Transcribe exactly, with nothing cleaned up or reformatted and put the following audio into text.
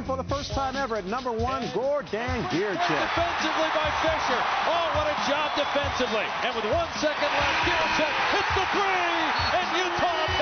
for the first time ever at number one, Gordan Giricek. Defensively by Fisher. Oh, what a job defensively. And with one second left, Giricek hits the three, and Utah